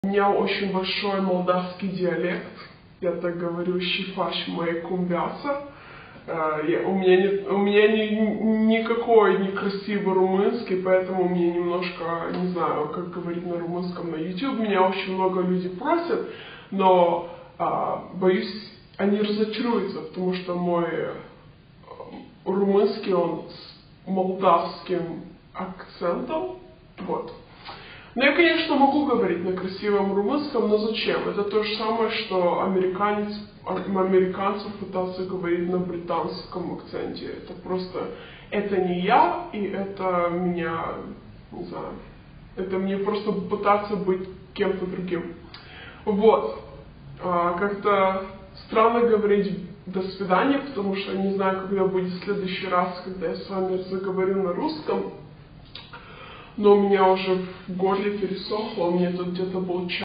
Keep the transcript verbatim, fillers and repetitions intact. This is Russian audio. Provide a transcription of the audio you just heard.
У меня очень большой молдавский диалект. Я так говорю, щифаш мой кумбяса. У меня, не, у меня не, никакой некрасивый румынский, поэтому мне немножко, не знаю, как говорить на румынском на YouTube. Меня очень много людей просят, но а, боюсь, они разочаруются, потому что мой румынский, он с молдавским акцентом. Вот. Ну, я, конечно, могу говорить на красивом румынском, но зачем? Это то же самое, что американец, американцев пытался говорить на британском акценте. Это просто, это не я, и это меня, не знаю, это мне просто пытаться быть кем-то другим. Вот. А, как-то странно говорить «до свидания», потому что я не знаю, когда будет в следующий раз, когда я с вами заговорю на русском. Но у меня уже в горле пересохло, у меня тут где-то был чай.